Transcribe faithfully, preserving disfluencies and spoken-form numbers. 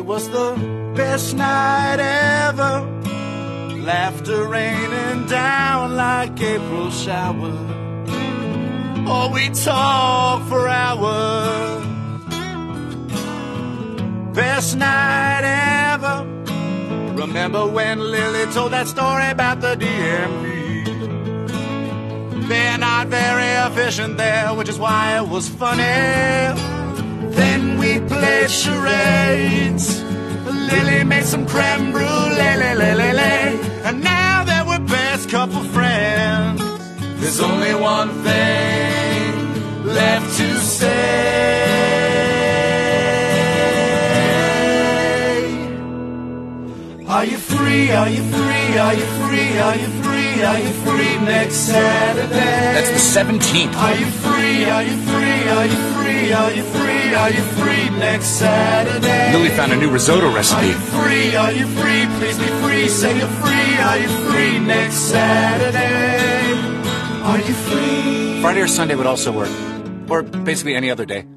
was the best night ever. Laughter raining down like April showers. Oh, we talked for hours. Best night ever. Remember when Lily told that story about the D M V? They're not very efficient there, which is why it was funny. Then we played charades. Lily made some creme brulee, and now that we're best couple friends, there's only one thing left to say. Are you free? Are you free? Are you free? Are you free? Are you free next Saturday? That's the seventeenth. Are you free? Are you free? Are you free? Are you free? Are you free next Saturday? Lily found a new risotto Are recipe. you free? Are you free? Please be free. Say you're free. Are you free next Saturday? Are you free? Friday or Sunday would also work. Or basically any other day.